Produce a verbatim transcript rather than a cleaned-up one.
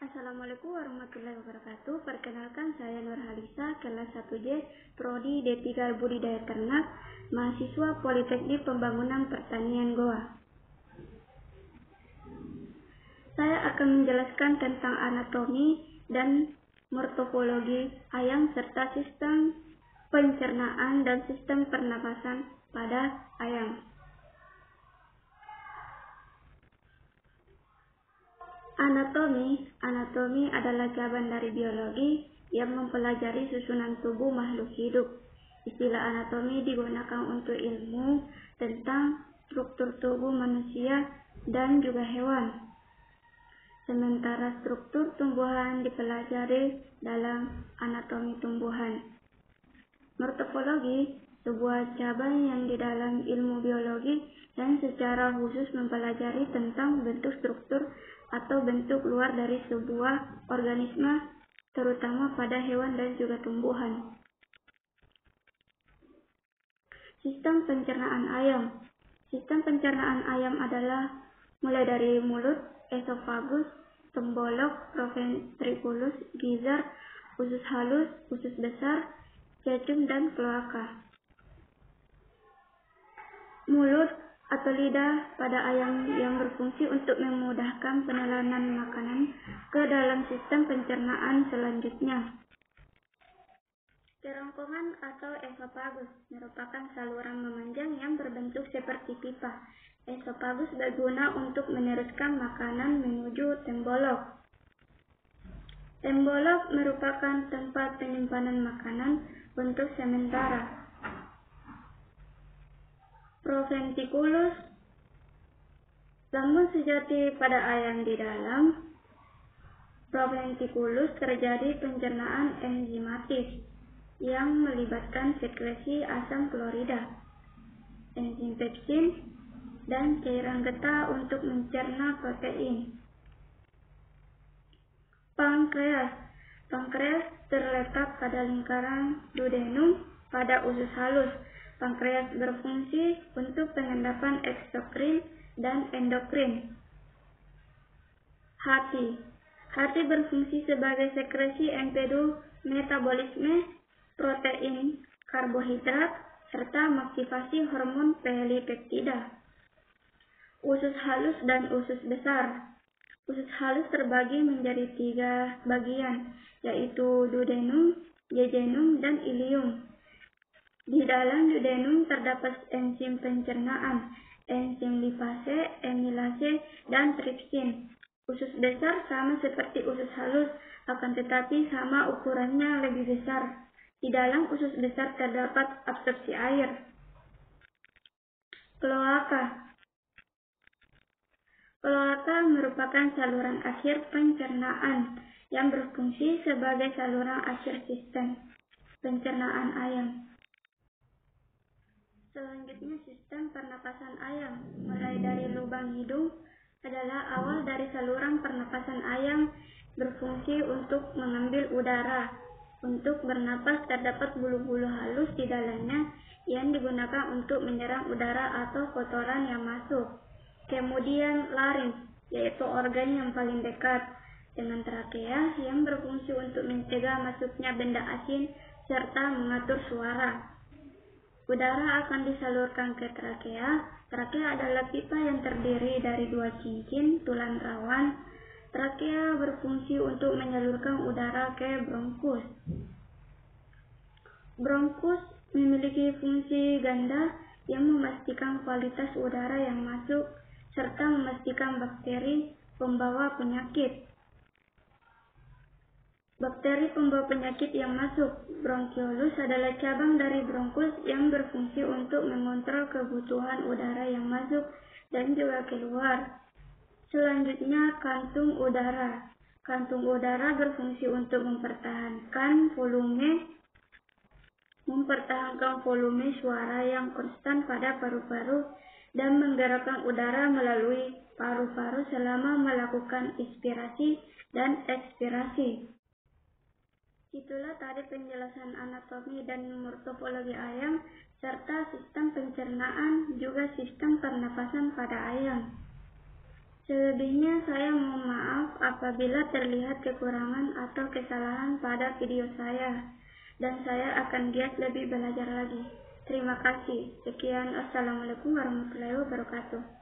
Assalamualaikum warahmatullahi wabarakatuh. Perkenalkan, saya Nurhalisa, kelas satu J, Prodi D tiga Budidaya Ternak, mahasiswa Politeknik Pembangunan Pertanian Goa. Saya akan menjelaskan tentang anatomi dan morfologi ayam serta sistem pencernaan dan sistem pernapasan pada ayam. Anatomi Anatomi adalah cabang dari biologi yang mempelajari susunan tubuh makhluk hidup. Istilah anatomi digunakan untuk ilmu tentang struktur tubuh manusia dan juga hewan. Sementara struktur tumbuhan dipelajari dalam anatomi tumbuhan. Morfologi sebuah cabang yang di dalam ilmu biologi dan secara khusus mempelajari tentang bentuk struktur atau bentuk luar dari sebuah organisme, terutama pada hewan dan juga tumbuhan. Sistem pencernaan ayam. Sistem pencernaan ayam adalah mulai dari mulut, esofagus, tembolok, proventriculus, gizzard, usus halus, usus besar, cecum, dan kloaka. Mulut atau lidah pada ayam yang berfungsi untuk memudahkan penelanan makanan ke dalam sistem pencernaan selanjutnya. Kerongkongan atau esofagus merupakan saluran memanjang yang berbentuk seperti pipa. Esofagus berguna untuk meneruskan makanan menuju tembolok. Tembolok merupakan tempat penyimpanan makanan untuk sementara. Proventriculus, lambung sejati pada ayam. Di dalam proventriculus terjadi pencernaan enzimatis yang melibatkan sekresi asam klorida, enzim pepsin, dan cairan getah untuk mencerna protein. Pankreas Pankreas terletak pada lingkaran duodenum pada usus halus. Pankreas berfungsi untuk pengendapan eksokrin dan endokrin. Hati Hati berfungsi sebagai sekresi empedu metabolisme protein, karbohidrat, serta mengaktifasi hormon polipeptida. Usus halus dan usus besar. Usus halus terbagi menjadi tiga bagian, yaitu duodenum, jejunum, dan ileum. Di dalam duodenum terdapat enzim pencernaan, enzim lipase, amilase, dan tripsin. Usus besar sama seperti usus halus, akan tetapi sama ukurannya lebih besar. Di dalam usus besar terdapat absorpsi air. Kloaka Kloaka merupakan saluran akhir pencernaan yang berfungsi sebagai saluran akhir sistem pencernaan ayam. Selanjutnya, sistem pernapasan ayam, mulai dari lubang hidung, adalah awal dari saluran pernapasan ayam, berfungsi untuk mengambil udara. Untuk bernapas terdapat bulu-bulu halus di dalamnya yang digunakan untuk menyerang udara atau kotoran yang masuk. Kemudian larynx, yaitu organ yang paling dekat dengan trakea yang berfungsi untuk mencegah masuknya benda asing serta mengatur suara. Udara akan disalurkan ke trakea. Trakea adalah pipa yang terdiri dari dua cincin tulang rawan. Trakea berfungsi untuk menyalurkan udara ke bronkus. Bronkus memiliki fungsi ganda yang memastikan kualitas udara yang masuk serta memastikan bakteri pembawa penyakit. Bakteri pembawa penyakit yang masuk. Bronkiolus adalah cabang dari bronkus yang berfungsi untuk mengontrol kebutuhan udara yang masuk dan juga keluar. Selanjutnya, kantung udara. Kantung udara berfungsi untuk mempertahankan volume mempertahankan volume suara yang konstan pada paru-paru dan menggerakkan udara melalui paru-paru selama melakukan inspirasi dan ekspirasi. Itulah tadi penjelasan anatomi dan morfologi ayam, serta sistem pencernaan juga sistem pernapasan pada ayam. Selebihnya saya mohon maaf apabila terlihat kekurangan atau kesalahan pada video saya, dan saya akan giat lebih belajar lagi. Terima kasih. Sekian, Assalamualaikum warahmatullahi wabarakatuh.